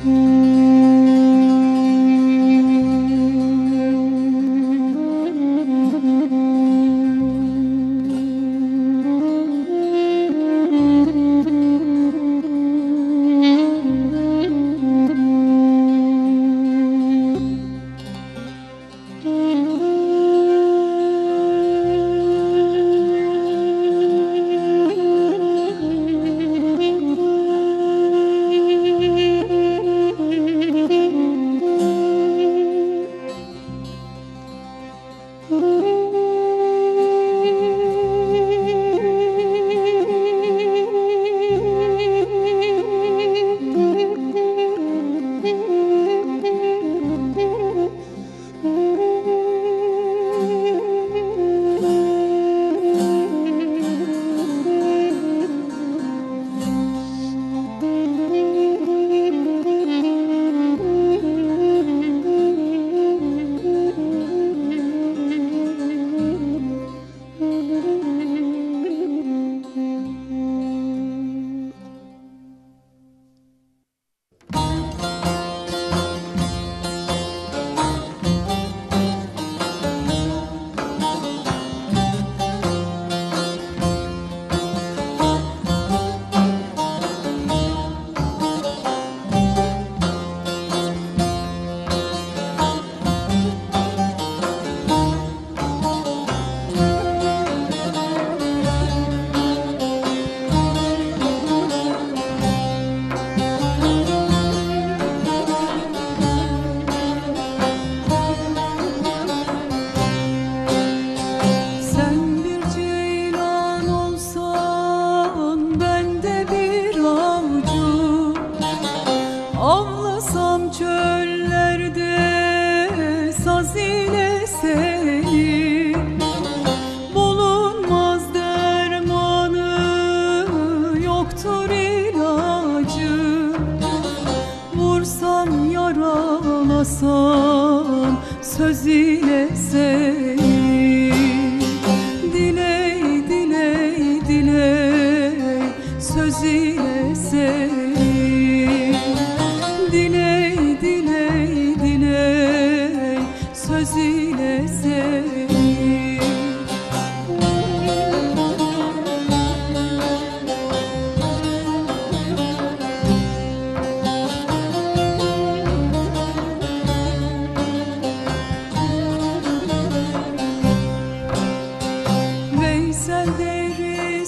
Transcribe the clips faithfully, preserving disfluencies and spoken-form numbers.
Ağlasam söz ile seni, diley diley diley söz ile seni, diley diley diley söz ile seni. Veysel der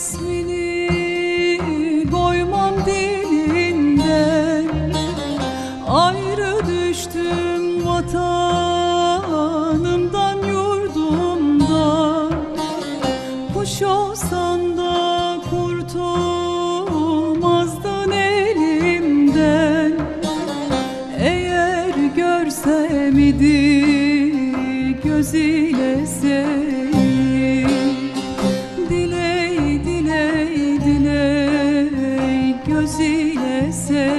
ismini koymam dilinden, ayrı düştüm vatanımdan yurdumdan. Kuş olsan da kurtulmazdın elimden, eğer görsem idi gözüyle seni. Diley diley diley gözüyle seni.